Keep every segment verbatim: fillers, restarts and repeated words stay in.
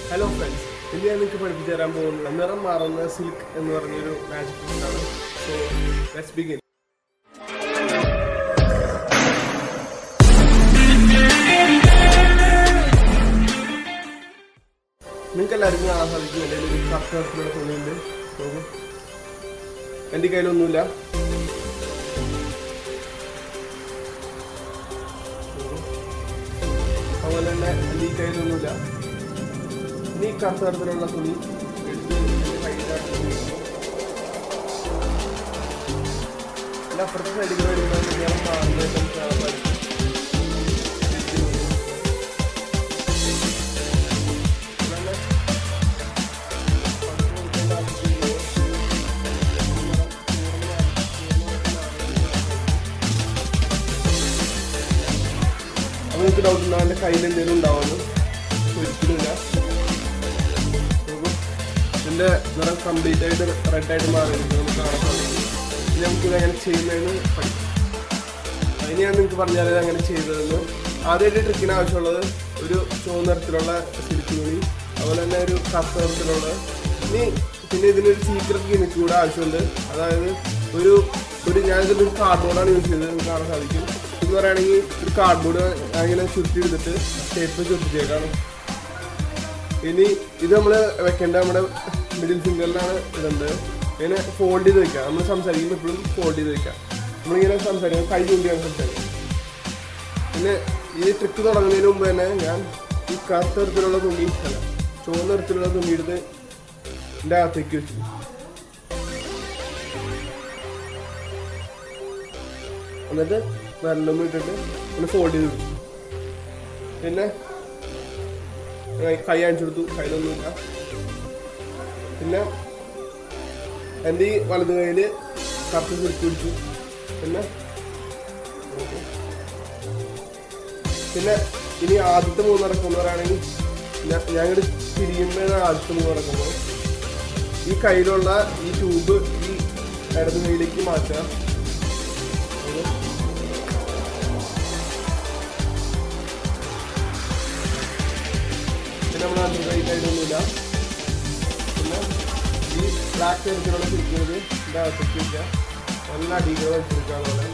Hello friends, today I will teach you about Niram Marana silk and magic. So let's begin. You can learn how to do it. Capture the and the Kailo Nula. And the Kailo Nula. Ni capture the roller to me. La first I did I went out now and the Kailan didn't down. The completed red tide mark. I am going to change I am going to change the other trick in our shoulder. We do show the silky. I will never capture the roller. Me, the secret in the Kuda shoulder. We do put in as a cardboard and use it. If you are running cardboard, I am going to shoot the tape of the Jagan. This is the middle finger. We will fold it. We will fold it. We will fold it. We will fold it. We will fold it. This trick is the cutter. Fold it. And the one of the captures the culture. In the art of the moon or a running, younger Syrian men are also more. E. Kairola, E. Tube, E. At the Miliki Mata. I'm not going to do that. Black and yellow silk, the silk, and not yellow silk.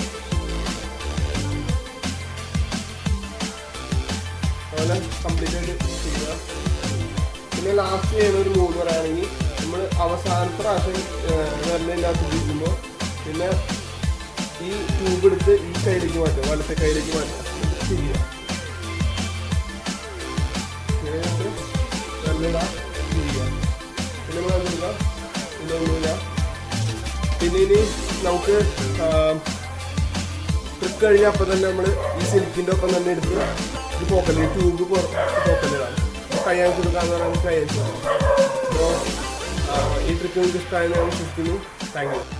Completed in the last year, we moved around. Our son, Vernon, in a two good each side of the one of the Kairi. Ini നമുക്ക് trick കഴിഞ്ഞാൽ അപ്പം തന്നെ നമ്മൾ ഈ സിൽക്കിൻ്റെ ഒപ്പം തന്നെ എടുത്ത് ഇത് പോക്കല്ലേ ട്യൂബ് പോക്കല്ലാണ് കൈ അയച്ചു കൊടുക്കാന്ന് പറഞ്ഞാൽ കൈ അയച്ചു അപ്പോൾ ഈ ട്രിക്ക് നിങ്ങൾക്ക് ഇഷ്ടമായെന്ന് ഞാൻ വിശ്വസിക്കുന്നു. Thank U.